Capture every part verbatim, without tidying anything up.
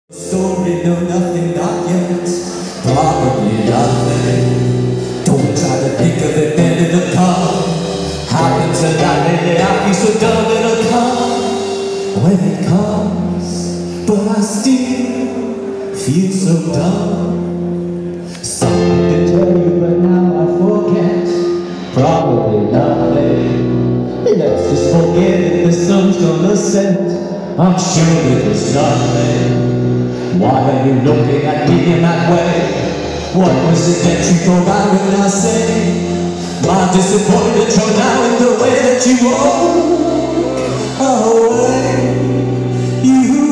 Story, no, nothing, not yet. Probably nothing. Don't try to think of it, then it'll come. Happens a lot lately, I feel so dumb, it'll come when it comes. But I still feel so dumb. Something to tell you, but now I forget. Probably nothing. Let's just forget it, the sun's gonna set. I'm sure that there's nothing. Why are you looking at me in that way? What was it that you thought I would not say? My disappointment showed now in the way that you walk away. You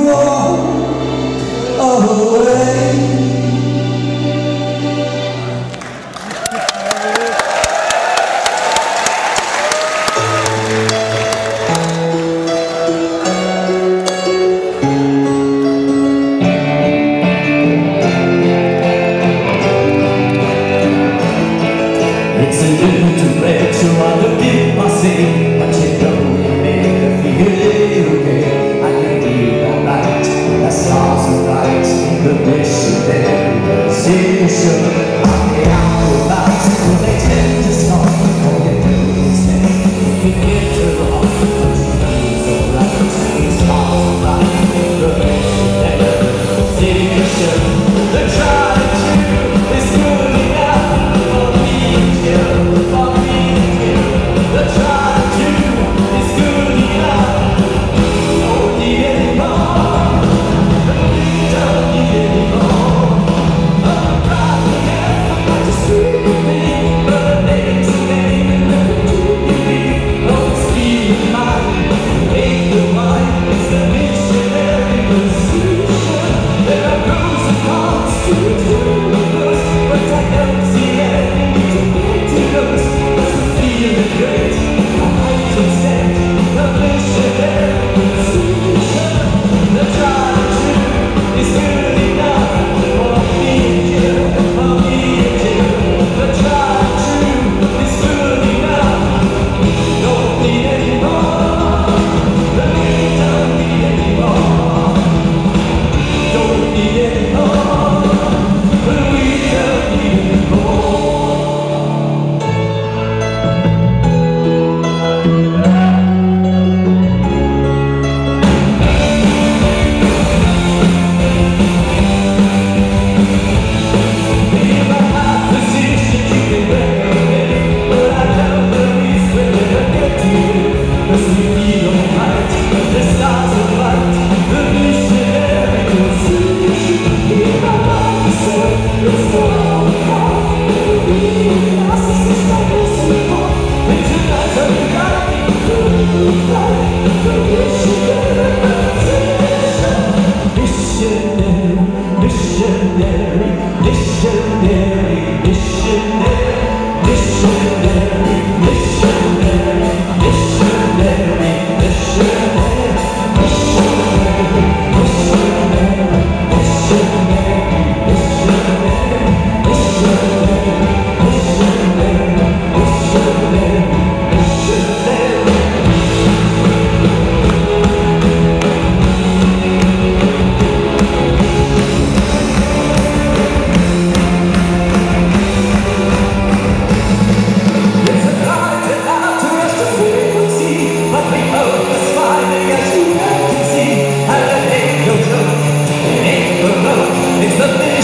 walk away. It's a little too late to underneath my seat, but you know you make me feel okay. I can feel alright, the stars are bright, the missionary position. I'm the acrobat, when they tend to stop, all you do is think you get it wrong. But you know it's alright, the stars are bright, the missionary position. The trying to is good enough for me. For me, the try to is good enough. Don't need any more. Don't need any more. I'm proud to have I just scream me, but the name's a name and never do you leave. Don't speak mine, make the mind. It's the missionary position. There are pros and cons to it, but I don't see any to get to those. Great, I can stand the missionary position. The try to is good enough for me and you, for me and you. The try to is good enough. Don't need any more. We don't need any more. Don't need any more. We don't need any more. It's the thing.